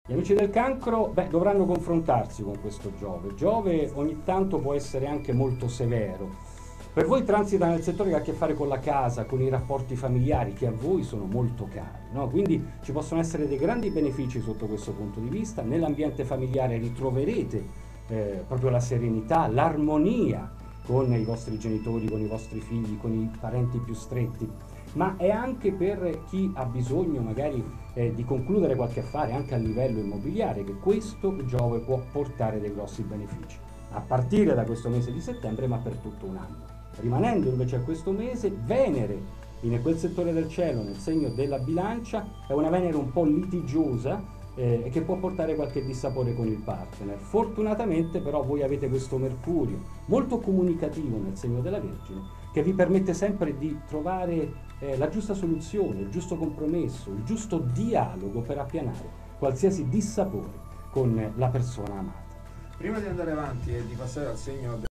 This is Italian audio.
Gli amici del cancro, dovranno confrontarsi con questo Giove. Giove ogni tanto può essere anche molto severo. Per voi transita nel settore che ha a che fare con la casa, con i rapporti familiari, che a voi sono molto cari, no? Quindi ci possono essere dei grandi benefici sotto questo punto di vista. Nell'ambiente familiare ritroverete proprio la serenità, l'armonia con i vostri genitori, con i vostri figli, con i parenti più stretti, ma è anche per chi ha bisogno magari di concludere qualche affare anche a livello immobiliare che questo Giove può portare dei grossi benefici, a partire da questo mese di settembre ma per tutto un anno. Rimanendo invece a questo mese, Venere in quel settore del cielo, nel segno della bilancia, è una Venere un po' litigiosa e che può portare qualche dissapore con il partner. Fortunatamente però voi avete questo Mercurio molto comunicativo nel segno della Vergine che vi permette sempre di trovare la giusta soluzione, il giusto compromesso, il giusto dialogo per appianare qualsiasi dissapore con la persona amata. Prima di andare avanti e di passare al segno